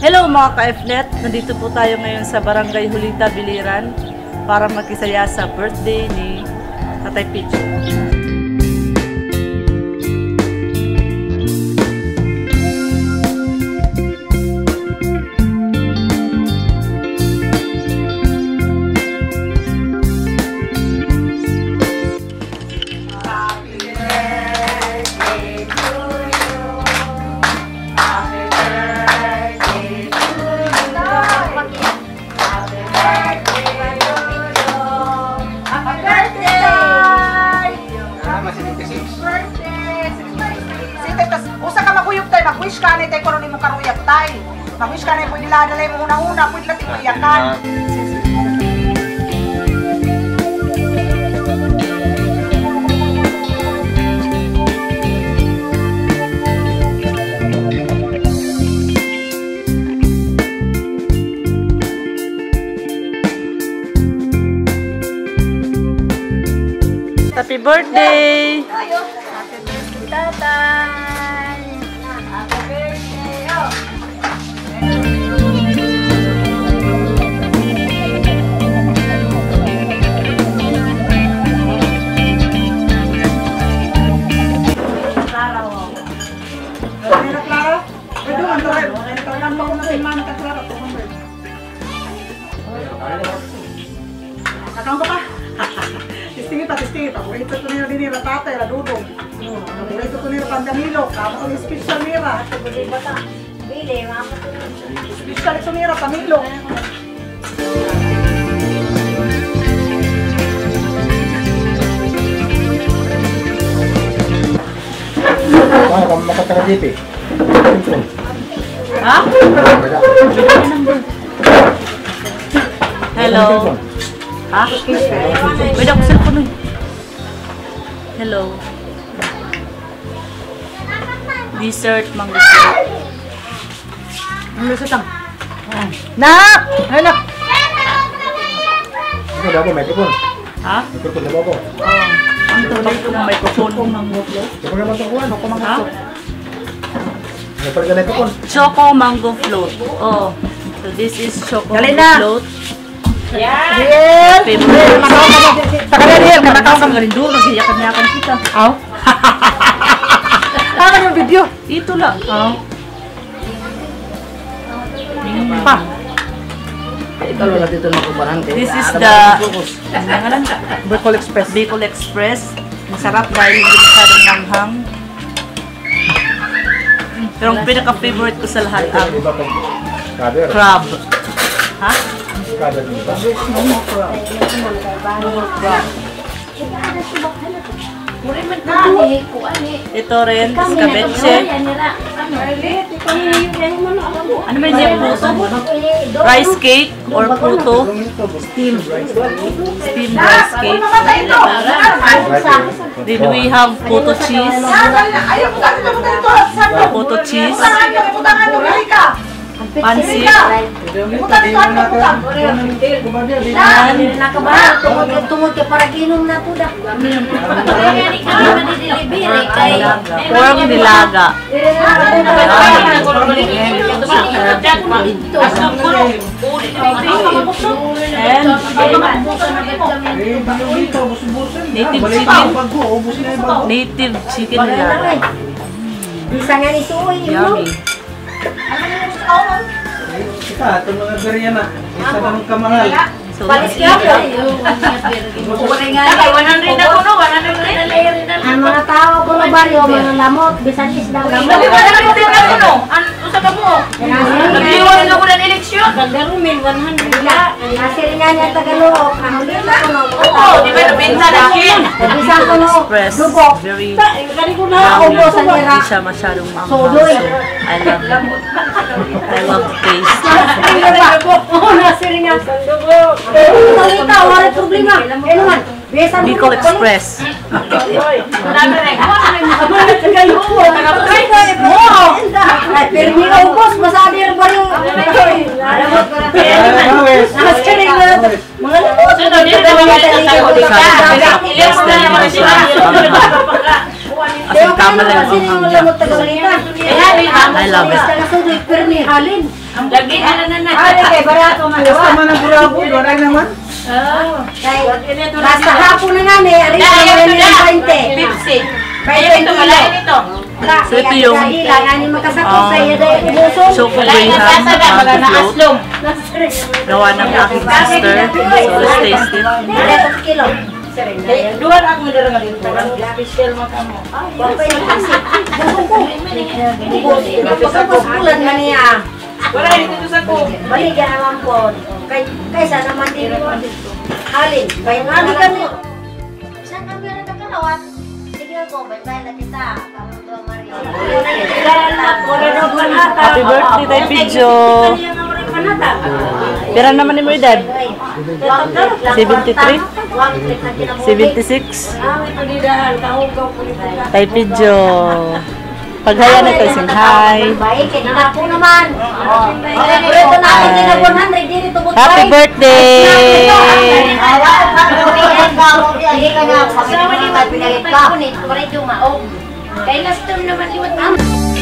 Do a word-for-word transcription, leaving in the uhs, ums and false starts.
Hello mga ka-F-net! Nandito po tayo ngayon sa Barangay Hulita, Biliran para magkisaya sa birthday ni Tatay Peach. Mag-wish ka na tayo kung ano mo karuyag tayo. Mag-wish ka na po nila dalay mo una-una. Pwede natin mo iyakan. Happy birthday! Happy birthday, Tatay! Nakang ka pa? Tistingin pa, tistingin pa. Kung ito nila din nila tatay, ladudong. Kung ito nila pandamilo, kama ko yung special nila. Special ito nila, pamilo. Ah, kamu makataka dito eh. Ha? Hello. Ha? Pwede ako cellphone nun. Hello. Dessert, mango syrup. Mango syrup. Nak! Nak! Ito daw po, microphone. Ha? Microphone daw po. Ang tulay ko ng microphone. Choco naman ito kuhan. Choco mango Ha? float. Napal ka na ito po. Choco mango float. Oh. So this is choco Dali mango na. float. Riel! Favorite. Sa kanya Riel, kanakaw ka. Galing doon, naghiyakan-yakan kita. Aw? Kaka yung video? Ito lang. Aw? Pa? Ito lang dito ng kubarante. This is the Bicol Express. Bicol Express. Masarap dahil hindi masyadong manghang. Pero ang pinaka-favorite ko sa lahat ang Iba pong cover. crab. Ha? Cover din ba? Momo crab. Momo crab. Ito rin, escabeche. Ano ba yung puto? Rice cake or puto? Steamed. Steamed rice cake. Then we have puto cheese. Puto cheese. Pansit. Tungod ka para ginom na po da. Pork nilaga. And native chicken. Native chicken nilaga. Bisa nga ni suoy mo. Yummy. Ika, ito mga gariya na. Isa na ng kamahal. So, Palis ka po. one hundred ako no, one hundred. Ang mga tao ko na baryo, mga lamot, bisan isda. Dali ba na rin ako no? Ano sa kamo? Nag-iwan na ako ng eleksyon. Nagdarumin one hundred la. Nasir nga niya Tagalog. Ang ulit ako no. Oo, di ba nabenta na kin? Bisan ko no. express. Lubok. Very Kani ko na yummy. ubo sa nira. Hindi siya masyadong manghang. So, Sodoy. I love it. I love the taste. Oo, nasir nga. Ito, wala problema. Eh naman. Bicol Express. Marami rin. Pero hindi ka ubos, masabi rin ba yung... Nakaskiring na. Mga lamot. Sino, di na naman ito sa huli ka. Ilan mo na naman sila. As Kamala yung Sino yung ang lamot taga-balita? I love it. Nagasudoy, pero ni Halin. Lagi na na na. Ay, kay barato man. Basta man ang burabo, wala naman. Basta hapon na nga ni, ari na naman yung twenty. fifty. Kaya Kaya ito, malayo nito. So, ito yung, Kailangan ni magkasakot um, sa iyo dahil ubusong. Choco Malayo na Graham sasaga, um, mga float. naaslong. Gawa ng aking sister. So, let's taste it. Dapat kilo. Dua na ako nila nga dito. Special mo ka mo. Bapay yung kasi. Pagkapos bulan nga niya. Wala dito sa ko. Baligyan naman po. Kay, kaysa naman din mo. Halin, kaya nga di kami. Saan kami rin kakalawat? Sige ko, bye-bye na kita. Kamundo Maria. Happy birthday, Tay Pidjo. Pira naman ni mo edad? seventy-three? seventy-six? Tay Pidjo. Paghaya na tayo sing hi. Baik, kaya na po naman. Ito natin din na one hundred din ito. Happy birthday! Sige ka na, pag-ibig ka, pinagit ka. Kaya last term naman liwat.